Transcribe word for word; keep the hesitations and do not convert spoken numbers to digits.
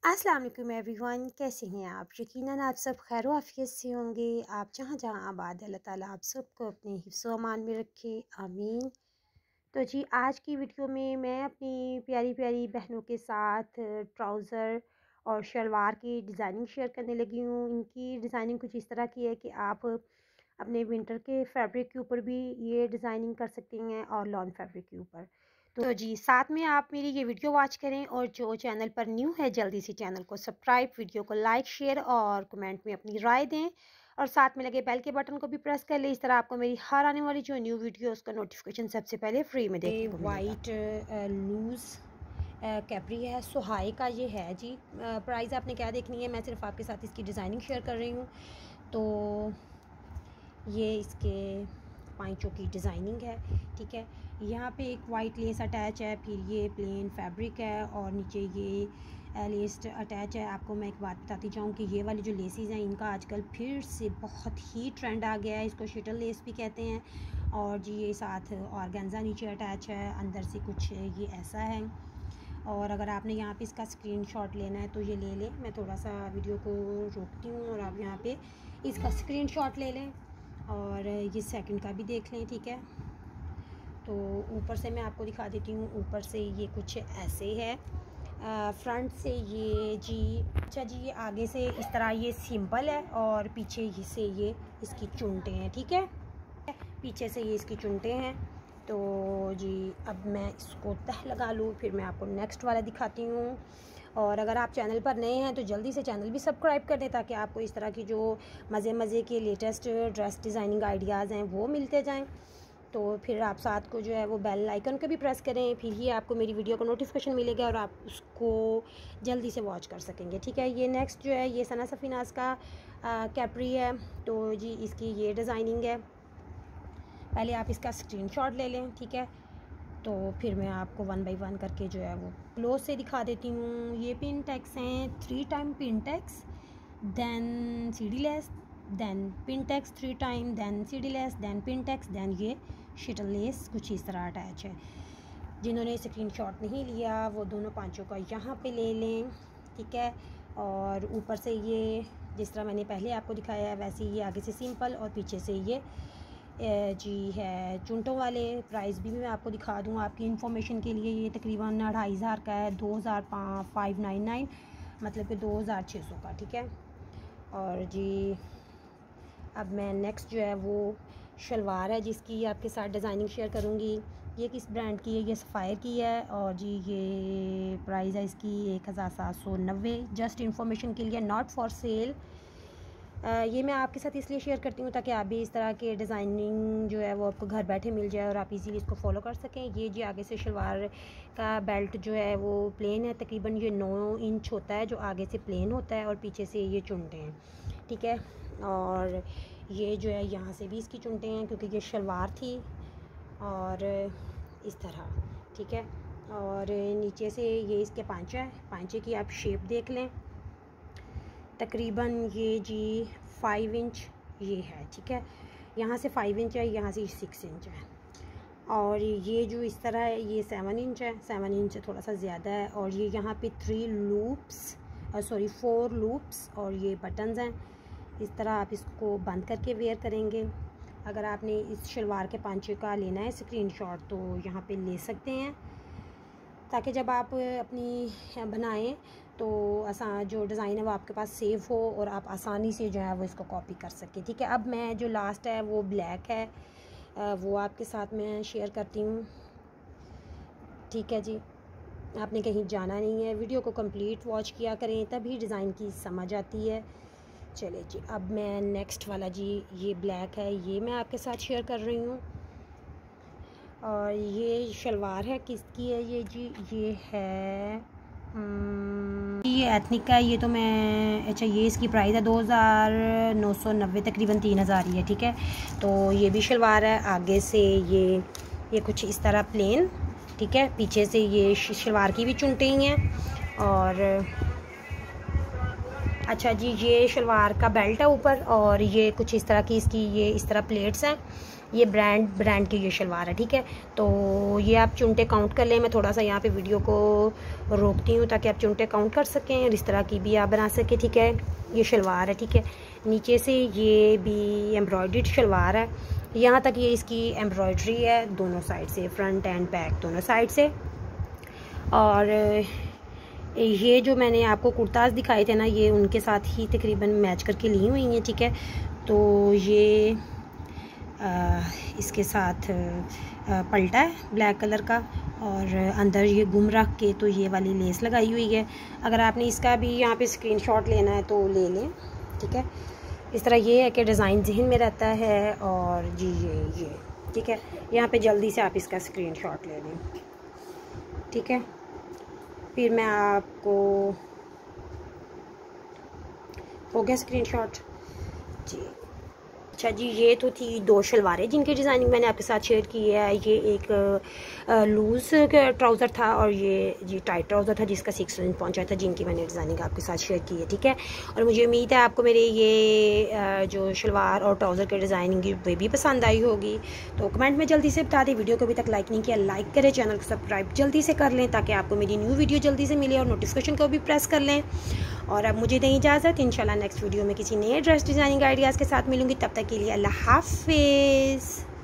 अस्सलाम वालेकुम एवरीवन, कैसे हैं आप। यकीनन आप सब खैर आफियत से होंगे। आप जहाँ जहाँ आबाद है, अल्लाह ताला आप सबको अपने हिफ्ज़ व अमान में रखे, आमीन। तो जी आज की वीडियो में मैं अपनी प्यारी प्यारी बहनों के साथ ट्राउज़र और शलवार की डिज़ाइनिंग शेयर करने लगी हूँ। इनकी डिज़ाइनिंग कुछ इस तरह की है कि आप अपने विंटर के फैब्रिक के ऊपर भी ये डिज़ाइनिंग कर सकती हैं और लॉन फैब्रिक के ऊपर। तो जी साथ में आप मेरी ये वीडियो वॉच करें और जो चैनल पर न्यू है जल्दी से चैनल को सब्सक्राइब, वीडियो को लाइक, शेयर और कमेंट में अपनी राय दें और साथ में लगे बेल के बटन को भी प्रेस कर लें। इस तरह आपको मेरी हर आने वाली जो न्यू वीडियो उसका नोटिफिकेशन सबसे पहले फ्री में देखने को मिलेगा। वाइट लूज़ कैपरी है, सुहाई का ये है जी। प्राइस आपने क्या देखनी है, मैं सिर्फ आपके साथ इसकी डिज़ाइनिंग शेयर कर रही हूँ। तो ये इसके पाइचों की डिज़ाइनिंग है, ठीक है। यहाँ पे एक वाइट लेस अटैच है, फिर ये प्लेन फैब्रिक है और नीचे ये लेस अटैच है। आपको मैं एक बात बताती जाऊँ कि ये वाली जो लेसेस हैं इनका आजकल फिर से बहुत ही ट्रेंड आ गया है। इसको शटल लेस भी कहते हैं। और जी ये साथ ऑर्गेन्जा नीचे अटैच है, अंदर से कुछ ये ऐसा है। और अगर आपने यहाँ पे इसका स्क्रीनशॉट लेना है तो ये ले लें। मैं थोड़ा सा वीडियो को रोकती हूँ और आप यहाँ पे इसका स्क्रीनशॉट ले लें और ये सेकंड का भी देख लें, ठीक है। तो ऊपर से मैं आपको दिखा देती हूँ। ऊपर से ये कुछ ऐसे है, फ्रंट से ये जी अच्छा जी ये आगे से इस तरह ये सिंपल है और पीछे से ये इसकी चुनटे हैं, ठीक है। पीछे से ये इसकी चुनटे हैं। तो जी अब मैं इसको तह लगा लूँ, फिर मैं आपको नेक्स्ट वाला दिखाती हूँ। और अगर आप चैनल पर नए हैं तो जल्दी से चैनल भी सब्सक्राइब कर दें ताकि आपको इस तरह की जो मज़े मज़े के लेटेस्ट ड्रेस डिज़ाइनिंग आइडियाज़ हैं वो मिलते जाएं। तो फिर आप साथ को जो है वो बेल आइकन को भी प्रेस करें, फिर ही आपको मेरी वीडियो का नोटिफिकेशन मिलेगा और आप उसको जल्दी से वॉच कर सकेंगे, ठीक है। ये नेक्स्ट जो है ये सना सफ़ीनाज़ का आ, कैपरी है। तो जी इसकी ये डिज़ाइनिंग है। पहले आप इसका स्क्रीनशॉट ले लें, ठीक है। तो फिर मैं आपको वन बाय वन करके जो है वो क्लोज से दिखा देती हूँ। ये पिन टैक्स हैं, three time pin tucks, then CD lace, then pin tucks three time, then CD lace, then pin tucks, then ये शटल लेस कुछ इस तरह अटैच है। जिन्होंने स्क्रीनशॉट नहीं लिया वो दोनों पांचों का यहाँ पे ले लें, ठीक है। और ऊपर से ये जिस तरह मैंने पहले आपको दिखाया है वैसे ये आगे से सिंपल और पीछे से ये जी है चुनटों वाले। प्राइस भी मैं आपको दिखा दूँ आपकी इन्फॉर्मेशन के लिए। ये तकरीबन ढाई हज़ार का है, दो हज़ार पाँच फाइव नाइन नाइन मतलब कि दो हज़ार छः सौ का, ठीक है। और जी अब मैं नेक्स्ट जो है वो शलवार है जिसकी आपके साथ डिज़ाइनिंग शेयर करूँगी। ये किस ब्रांड की है, ये सफ़ायर की है और जी ये प्राइस है इसकी एक हज़ार सात सौ नब्बे। जस्ट इन्फॉर्मेशन के लिए, नॉट फॉर सेल। Uh, ये मैं आपके साथ इसलिए शेयर करती हूँ ताकि आप भी इस तरह के डिज़ाइनिंग जो है वो आपको घर बैठे मिल जाए और आप इजीली इसको फॉलो कर सकें। ये जी आगे से शलवार का बेल्ट जो है वो प्लेन है, तकरीबन ये नौ इंच होता है जो आगे से प्लेन होता है और पीछे से ये चुनटे हैं, ठीक है। और ये जो है यहाँ से भी इसकी चुनटे हैं क्योंकि ये शलवार थी और इस तरह, ठीक है। और नीचे से ये इसके पांचा है, पांचे की आप शेप देख लें। तकरीबन ये जी फाइव इंच ये है, ठीक है। यहाँ से फाइव इंच है, यहाँ से सिक्स इंच है। और ये जो इस तरह है ये सेवन इंच है, सेवन इंच से थोड़ा सा ज़्यादा है। और ये यहाँ पे three loops sorry four loops और ये बटन्स हैं। इस तरह आप इसको बंद करके वेयर करेंगे। अगर आपने इस शलवार के पांचे का लेना है स्क्रीनशॉट तो यहाँ पे ले सकते हैं ताकि जब आप अपनी बनाएं तो आसान जो डिज़ाइन है वो आपके पास सेव हो और आप आसानी से जो है वो इसको कॉपी कर सकें, ठीक है। अब मैं जो लास्ट है वो ब्लैक है, वो आपके साथ मैं शेयर करती हूँ, ठीक है जी। आपने कहीं जाना नहीं है, वीडियो को कंप्लीट वॉच किया करें तभी डिज़ाइन की समझ आती है। चलिए जी अब मैं नेक्स्ट वाला जी ये ब्लैक है ये मैं आपके साथ शेयर कर रही हूँ। और ये शलवार है, किसकी है ये जी, ये है ये एथनिक का है। ये तो मैं अच्छा ये इसकी प्राइस है दो हज़ार नौ सौ नब्बे, तकरीबन तीन हज़ार ही है, ठीक है। तो ये भी शलवार है, आगे से ये ये कुछ इस तरह प्लेन, ठीक है। पीछे से ये शलवार की भी चुनटे ही हैं। और अच्छा जी ये शलवार का बेल्ट है ऊपर और ये कुछ इस तरह की इसकी ये इस तरह प्लेट्स हैं। ये ब्रांड ब्रांड की ये शलवार है, ठीक है। तो ये आप चुनटे काउंट कर लें। मैं थोड़ा सा यहाँ पे वीडियो को रोकती हूँ ताकि आप चुनटे काउंट कर सकें और इस तरह की भी आप बना सकें, ठीक है। ये शलवार है, ठीक है। नीचे से ये भी एम्ब्रॉयड्रीड शलवार है, यहाँ तक ये इसकी एम्ब्रॉयड्री है दोनों साइड से, फ्रंट एंड बैक दोनों साइड से। और ये जो मैंने आपको कुर्ताज़ दिखाए थे ना, ये उनके साथ ही तकरीबन मैच करके ली हुई हैं, ठीक है। तो ये आ, इसके साथ आ, पल्टा है ब्लैक कलर का और अंदर ये गुम रख के तो ये वाली लेस लगाई हुई है। अगर आपने इसका भी यहाँ पे स्क्रीनशॉट लेना है तो ले लें, ठीक है। इस तरह ये है कि डिज़ाइन जहन में रहता है और जी ये ये ठीक है। यहाँ पे जल्दी से आप इसका स्क्रीनशॉट ले लें, ठीक है। फिर मैं आपको हो गया स्क्रीनशॉट जी। अच्छा जी, ये तो थी दो शलवारें जिनकी डिज़ाइनिंग मैंने आपके साथ शेयर की है। ये एक लूज़ ट्राउज़र था और ये जी टाइट ट्राउज़र था जिसका सिक्स इंच पहुंचा था, जिनकी मैंने डिज़ाइनिंग आपके साथ शेयर की है, ठीक है। और मुझे उम्मीद है आपको मेरे ये जो शलवार और ट्राउज़र की डिज़ाइनिंग वे भी पसंद आई होगी। तो कमेंट में जल्दी से बता दें। वीडियो को अभी तक लाइक नहीं किया, लाइक करें, चैनल को सब्सक्राइब जल्दी से कर लें ताकि आपको मेरी न्यू वीडियो जल्दी से मिले और नोटिफिकेशन को भी प्रेस कर लें। और अब मुझे दें इजाज़त, इंशाल्लाह नेक्स्ट वीडियो में किसी नए ड्रेस डिज़ाइनिंग आइडियाज़ के साथ मिलूंगी। तब तक के लिए अल्लाह हाफिज़।